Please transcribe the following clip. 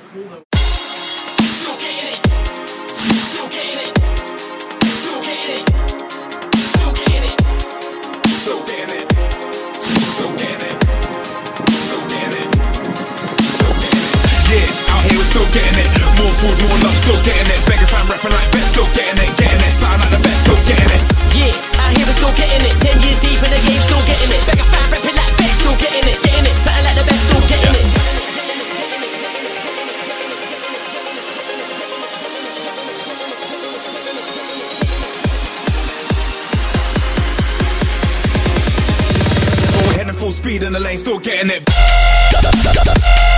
cool though. Still getting it. Still getting it. Still getting it. Still getting it. Still getting it. Still getting it. Still getting it. Still getting it. Yeah, out here we're still getting it. More food, more love, still getting it. Begging fam rapping like best, still getting it. Getting it, sound like the best, still getting it. Yeah, out here we're still getting it. 10 years deep in the game, still getting it. Beg a fan rapping like best, still getting it. Getting it, something like the best, still getting it. Forward heading full speed in the lane, still getting it.